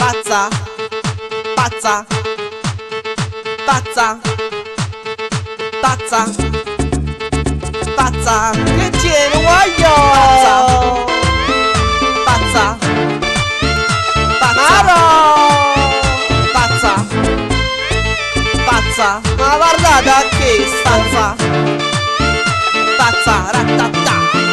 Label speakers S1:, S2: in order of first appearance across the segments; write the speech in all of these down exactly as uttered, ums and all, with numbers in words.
S1: pazza, pazza, pazza, pazza, pazza, che tieni guaglio? Pazza, pazza, pazza, pazza, ma guardate a che stanza, pazza, ratatà.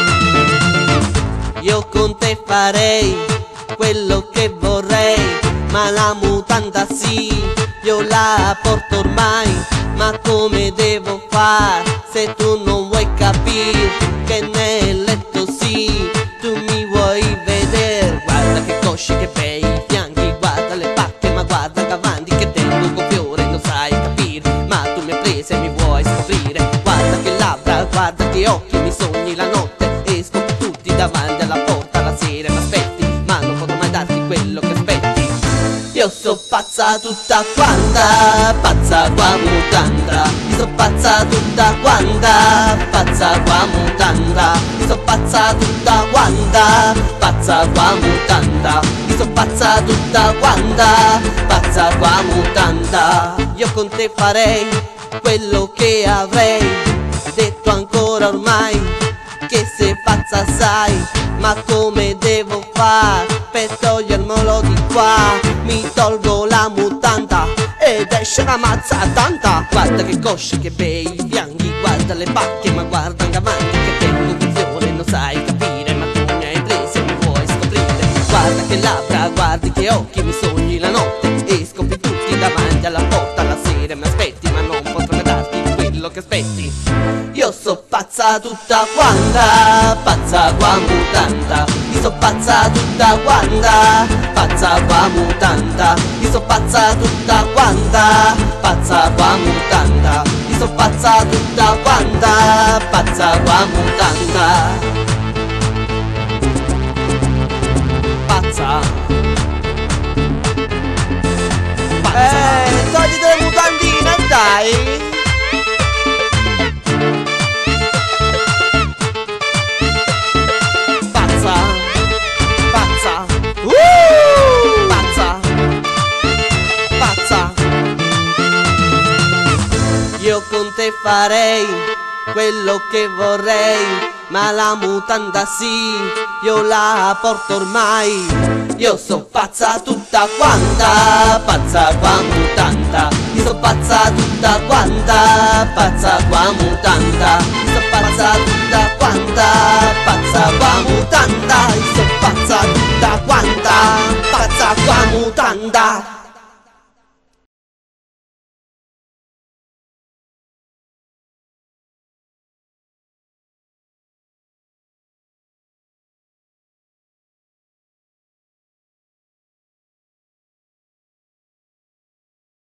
S1: Io con te farei quello che vorrei, ma la mutanda sì, io la porto ormai. Ma come devo fare se tu non vuoi capire che nel letto sì, tu mi vuoi vedere? Guarda che cosci, che bei fianchi, guarda le pacche, ma guarda che avanti che tengo con fiore, non sai capire, ma tu mi hai preso e mi vuoi scoprire. Guarda che labbra, guarda che occhi, mi sogni la notte e scopri tutti davanti alla porta la sera. Mi aspetti, ma non potrò mai darti quello che aspetti. Io so pazza tutta quanta, pazza qua mutanda. Io so pazza tutta quanta, pazza qua mutanda. Io so pazza tutta quanta, pazza qua mutanda. Io so pazza tutta quanta, pazza qua mutanda. Io con te farei quello che avrei detto ancora ormai, che sei pazza sai, ma come devo fare per togliermelo di qua? Mi tolgo la mutanda ed esce una mazza tanta. Guarda che cosce, che bei fianchi, guarda le pacche, ma guarda anche avanti che tengo visione, non sai capire, ma tu mi hai preso e mi vuoi scoprire. Guarda che labbra, guardi che occhi, mi sogni la notte e scopri tutti davanti alla porta la sera. Mi aspetti, ma non potrò darti quello che aspetti. Io so pazza tutta quanta, pazza qua mutanda. Io so pazza tutta quanta, pazza qua mutanda. Io so pazza tutta quanta, pazza qua mutanda. Io so pazza tutta quanta, pazza qua mutanda. Pazza, pazza. Eh, togliti le mutandine, dai. Io con te farei quello che vorrei, ma la mutanda sì, io la porto ormai. Io so pazza tutta quanta, pazza qua mutanda. Io so pazza tutta quanta, pazza qua mutanda. Io so pazza tutta quanta, pazza qua mutanda. Io so pazza tutta quanta, pazza qua mutanda.